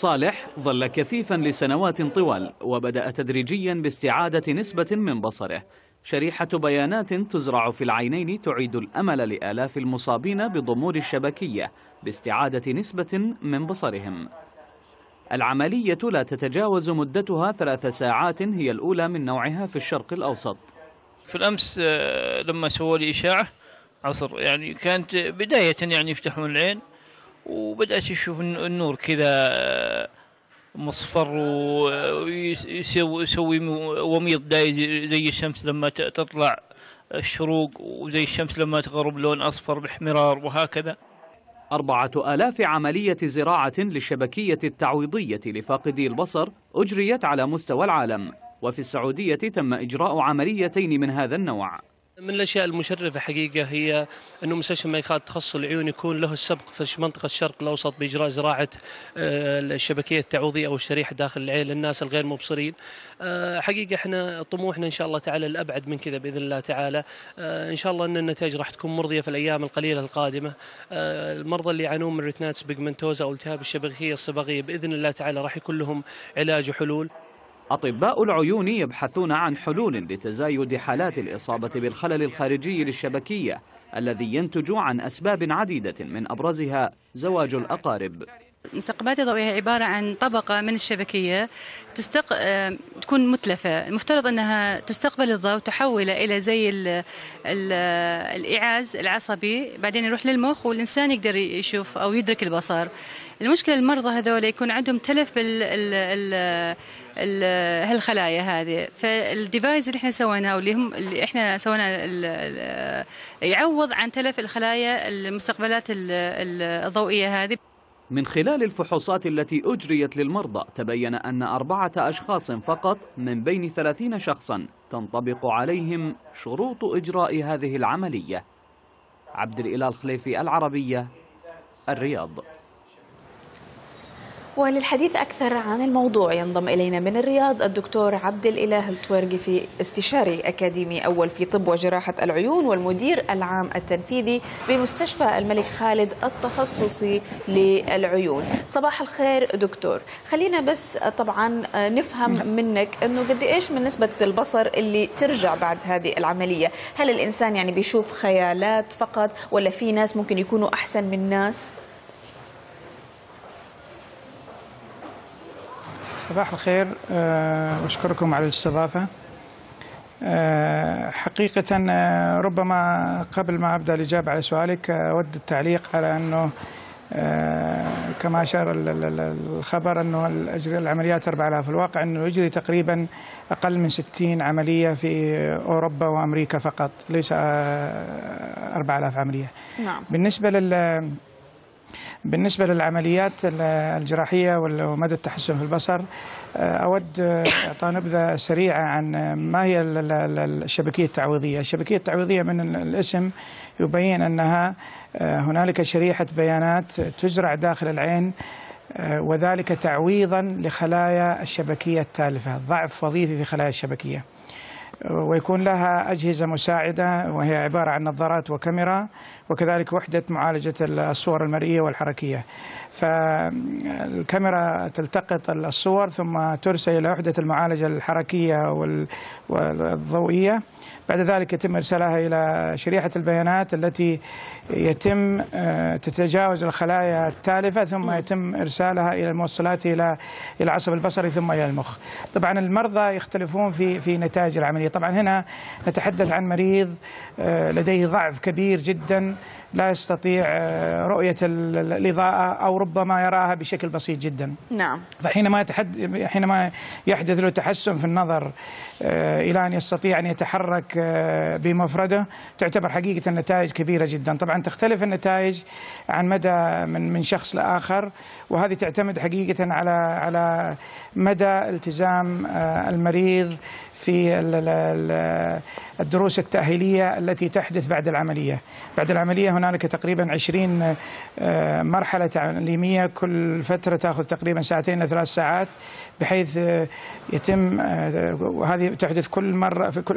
صالح ظل كفيفا لسنوات طوال، وبدأ تدريجيا باستعادة نسبة من بصره. شريحة بيانات تزرع في العينين تعيد الأمل لآلاف المصابين بضمور الشبكية باستعادة نسبة من بصرهم. العملية لا تتجاوز مدتها 3 ساعات، هي الأولى من نوعها في الشرق الأوسط. في الأمس لما سووا لي إشاعة عصر، يعني كانت بداية يعني يفتحون العين وبدأت أشوف النور كذا مصفر ويسوي وميض داي زي الشمس لما تطلع الشروق، وزي الشمس لما تغرب لون أصفر باحمرار، وهكذا. 4000 عملية زراعة للشبكية التعويضية لفاقدي البصر أجريت على مستوى العالم، وفي السعودية تم إجراء عمليتين من هذا النوع. من الأشياء المشرفة حقيقة هي أنه مستشفى الملكات تخصص العيون يكون له السبق في منطقة الشرق الأوسط بإجراء زراعة الشبكية التعويضية أو الشريحة داخل العين للناس الغير مبصرين. حقيقة احنا طموحنا إن شاء الله تعالى الأبعد من كذا بإذن الله تعالى. إن شاء الله أن النتائج راح تكون مرضية في الأيام القليلة القادمة. المرضى اللي يعانون من ريتناتس بيجمنتوزا أو التهاب الشبكية الصبغية بإذن الله تعالى راح يكون لهم علاج وحلول. أطباء العيون يبحثون عن حلول لتزايد حالات الإصابة بالخلل الخارجي للشبكية الذي ينتج عن أسباب عديدة، من أبرزها زواج الأقارب. مستقبلات الضوئية عبارة عن طبقة من الشبكية تكون متلفة، المفترض أنها تستقبل الضوء وتحوله إلى زي الإيعاز العصبي، بعدين يروح للمخ والإنسان يقدر يشوف أو يدرك البصر. المشكلة المرضى هذول يكون عندهم تلف هالخلايا هذه، فالديفايس اللي احنا سويناه او اللي احنا سويناه يعوض عن تلف الخلايا المستقبلات الضوئية هذه. من خلال الفحوصات التي أجريت للمرضى تبين أن 4 أشخاص فقط من بين 30 شخصا تنطبق عليهم شروط إجراء هذه العملية. عبد الإله الخليفي، العربية، الرياض. وللحديث أكثر عن الموضوع ينضم إلينا من الرياض الدكتور عبد الإله التويرقي، استشاري أكاديمي أول في طب وجراحة العيون والمدير العام التنفيذي بمستشفى الملك خالد التخصصي للعيون. صباح الخير دكتور. خلينا بس طبعا نفهم منك أنه قد إيش من نسبة البصر اللي ترجع بعد هذه العملية؟ هل الإنسان يعني بيشوف خيالات فقط ولا في ناس ممكن يكونوا أحسن من ناس؟ صباح الخير، أشكركم على الاستضافة. حقيقة ربما قبل ما أبدأ الإجابة على سؤالك أود التعليق على أنه كما أشار الخبر أنه العمليات 4000، الواقع أنه يجري تقريبا أقل من 60 عملية في أوروبا وأمريكا فقط، ليس 4000 عملية. نعم. بالنسبة للعمليات الجراحية ومدى التحسن في البصر، أود إعطاء نبذة سريعة عن ما هي الشبكية التعويضية. الشبكية التعويضية من الاسم يبين أنها هنالك شريحة بيانات تزرع داخل العين، وذلك تعويضا لخلايا الشبكية التالفة، ضعف وظيفي في خلايا الشبكية، ويكون لها أجهزة مساعدة وهي عبارة عن نظارات وكاميرا، وكذلك وحدة معالجة الصور المرئية والحركية. فالكاميرا تلتقط الصور ثم ترسل إلى وحدة المعالجة الحركية والضوئية، بعد ذلك يتم إرسالها إلى شريحة البيانات التي يتم تتجاوز الخلايا التالفة، ثم يتم إرسالها إلى الموصلات إلى العصب البصري ثم إلى المخ. طبعا المرضى يختلفون في نتائج العملية. طبعا هنا نتحدث عن مريض لديه ضعف كبير جدا لا يستطيع رؤية الإضاءة أو ربما يراها بشكل بسيط جدا. نعم. حينما يحدث له تحسن في النظر إلى أن يستطيع أن يتحرك بمفرده، تعتبر حقيقة النتائج كبيرة جدا. طبعا تختلف النتائج عن مدى من شخص لآخر، وهذه تعتمد حقيقة على مدى التزام المريض في الدروس التأهيلية التي تحدث بعد العملية. بعد العملية هنالك تقريبا 20 مرحلة تعليمية، كل فترة تأخذ تقريبا 2 إلى 3 ساعات، بحيث يتم وهذه تحدث كل مرة في كل أسبوع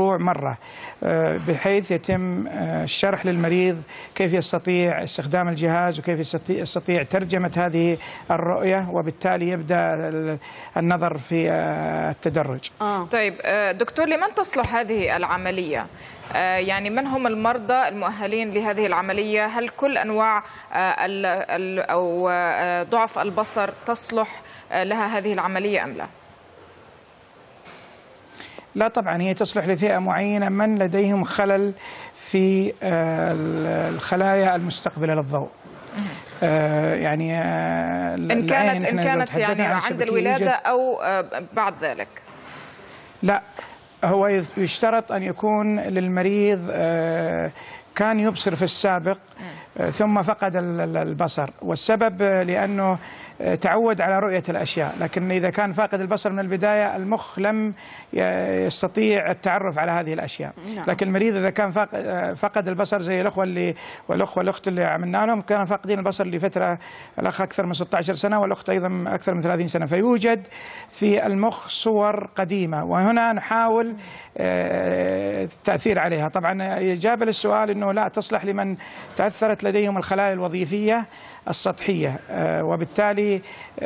المشروع مرة، بحيث يتم الشرح للمريض كيف يستطيع استخدام الجهاز وكيف يستطيع ترجمة هذه الرؤية، وبالتالي يبدأ النظر في التدرج. طيب دكتور، لمن تصلح هذه العملية؟ يعني من هم المرضى المؤهلين لهذه العملية؟ هل كل أنواع أو ضعف البصر تصلح لها هذه العملية أم لا؟ لا طبعا، هي تصلح لفئة معينة من لديهم خلل في الخلايا المستقبلة للضوء. يعني إن كانت يعني عند الولادة أو بعد ذلك؟ لا، هو يشترط أن يكون للمريض كان يبصر في السابق ثم فقد البصر، والسبب لأنه تعود على رؤية الأشياء، لكن إذا كان فاقد البصر من البداية المخ لم يستطيع التعرف على هذه الأشياء. لكن المريض إذا كان فقد البصر زي الأخوة والأخت اللي عملنا لهم كانوا فاقدين البصر لفترة، الأخ أكثر من 16 سنة والأخت أيضا أكثر من 30 سنة، فيوجد في المخ صور قديمة، وهنا نحاول التأثير عليها. طبعا إجابة للسؤال أنه لا تصلح لمن تأثرت لديهم الخلايا الوظيفية السطحية، وبالتالي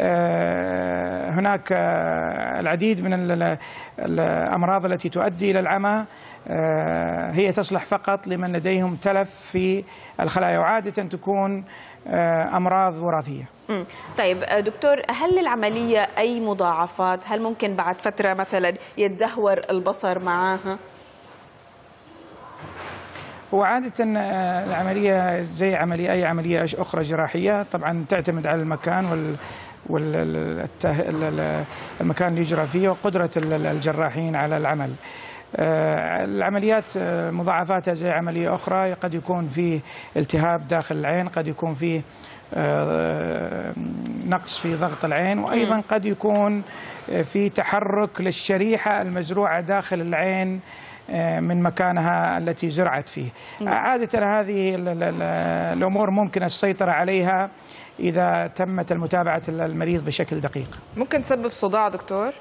هناك العديد من الأمراض التي تؤدي إلى العمى هي تصلح فقط لمن لديهم تلف في الخلايا، وعادة تكون أمراض وراثية. طيب دكتور، هل للعملية أي مضاعفات؟ هل ممكن بعد فترة مثلا يتدهور البصر معها؟ وعادة العملية زي أي عملية أخرى جراحية طبعا تعتمد على المكان المكان اللي يجرى فيه وقدرة الجراحين على العمل. العمليات مضاعفاتها زي عملية أخرى، قد يكون فيه التهاب داخل العين، قد يكون فيه نقص في ضغط العين، وأيضا قد يكون في تحرك للشريحة المزروعة داخل العين من مكانها التي زرعت فيه. عادة هذه الأمور ممكن السيطرة عليها إذا تمت المتابعة المريض بشكل دقيق. ممكن تسبب صداع دكتور؟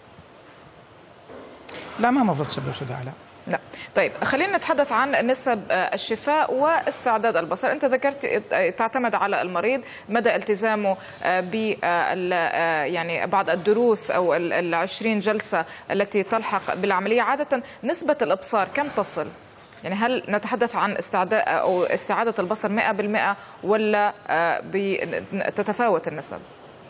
لا، ما المفروض تسبب صداع، لا. طيب خلينا نتحدث عن نسب الشفاء واستعداد البصر. أنت ذكرت تعتمد على المريض مدى التزامه ب يعني بعض الدروس أو 20 جلسة التي تلحق بالعملية. عادة نسبة الإبصار كم تصل؟ يعني هل نتحدث عن استعادة البصر 100% ولا تتفاوت النسب؟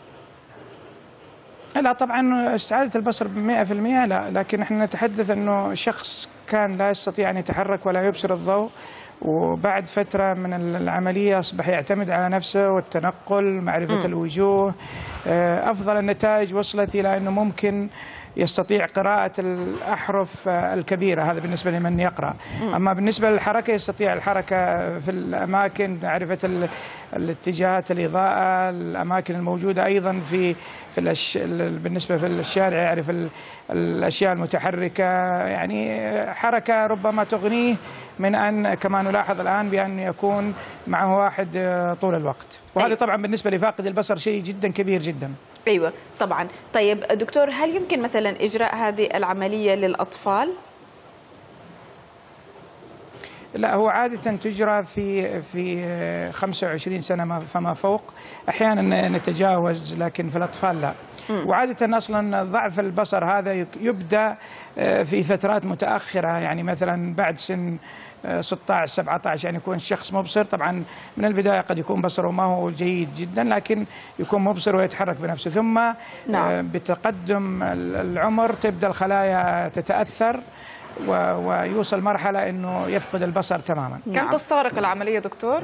لا طبعا استعادة البصر 100% لا، لكن احنا نتحدث انه شخص كان لا يستطيع ان يتحرك ولا يبصر الضوء، وبعد فترة من العملية أصبح يعتمد على نفسه والتنقل، معرفة الوجوه. أفضل النتائج وصلت إلى أنه ممكن يستطيع قراءة الأحرف الكبيرة، هذا بالنسبة لمن يقرأ. أما بالنسبة للحركة يستطيع الحركة في الأماكن، معرفة الاتجاهات، الإضاءة، الأماكن الموجودة، أيضا بالنسبة في الشارع يعرف الأشياء المتحركة، يعني حركة ربما تغنيه من أن كما نلاحظ الآن بأن يكون معه واحد طول الوقت، وهذا طبعا بالنسبة لفاقد البصر شيء جدا كبير جدا. أيوة طبعا. طيب دكتور، هل يمكن مثلا إجراء هذه العملية للأطفال؟ لا، هو عادة تجرى في 25 سنة فما فوق، أحيانا نتجاوز، لكن في الأطفال لا. وعادة أصلا ضعف البصر هذا يبدأ في فترات متأخرة، يعني مثلا بعد سن 16 17 يعني يكون الشخص مبصر. طبعا من البداية قد يكون بصره ما هو جيد جدا، لكن يكون مبصر ويتحرك بنفسه، ثم بتقدم العمر تبدأ الخلايا تتأثر ويوصل مرحلة أنه يفقد البصر تماما. كم تستغرق العملية دكتور؟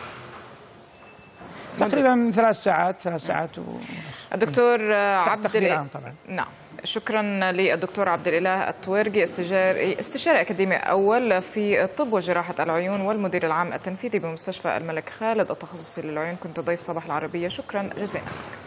تقريبا من 3 ساعات الدكتور عبد الإله طبعا. نعم، شكرا للدكتور عبد الإله التويرقي، استشاري أكاديمي أول في طب وجراحة العيون والمدير العام التنفيذي بمستشفى الملك خالد التخصصي للعيون. كنت ضيف صباح العربية، شكرا جزيلا.